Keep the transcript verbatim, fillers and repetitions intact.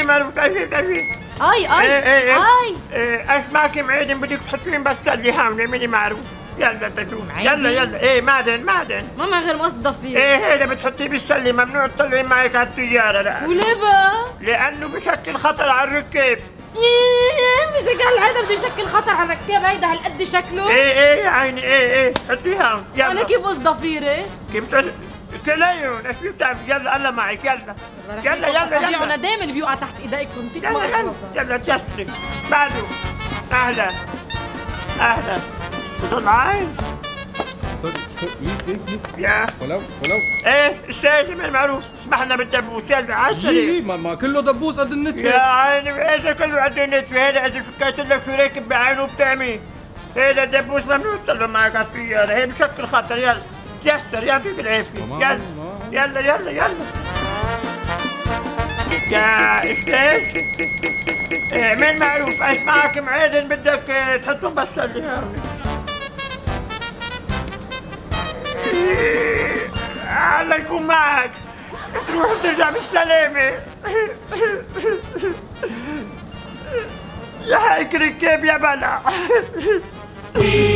معروف شايفين شايفين. اي اي ايه ايه اي ايه اسمعك معدن بدك تحطين بس اللي هون اعملي معروف. يلا تشوف يلا يلا ايه معدن معدن ما مع غير مقص ضفير. ايه هذا بتحطيه بالسله ممنوع تطلعين معك على الطياره. لا وليه بقى؟ لانه بشكل خطر على الركاب. بشكل هيدا بده يشكل خطر على الركاب. هيدا هالقد شكله؟ ايه ايه يا عيني ايه ايه حطيها هون يلا. انا كيف قص ضفيري؟ كيف تل... كليون ايش فيك تعمل. يلا الله معك يلا يلا يلا اصابيعنا دايما اللي بيوقع تحت ايديكم. يلا يلا يلا تيسري بعده. اهلا اهلا طلعين يا ولو ولو ايه استاذ من معروف اسمح لنا بالدبوس يلا عسلي. ايه ما, ما كله دبوس قد النتفه. يا عيني اذا كله قد النتفه. هذا اذا شكيت لك شو راكب بعينه بتعمي. هذا الدبوس ممنوع تطلع معك على الطياره. هي بشكل خطر. يلا تيسر يعطيك العافيه. يلا يلا يلا يلا يا استاذ اعمل معروف اسمعك معدن بدك تحطهم بس اللي هون. الله يكون معك تروح وترجع بالسلامة. يا هيك ركاب يا بلا.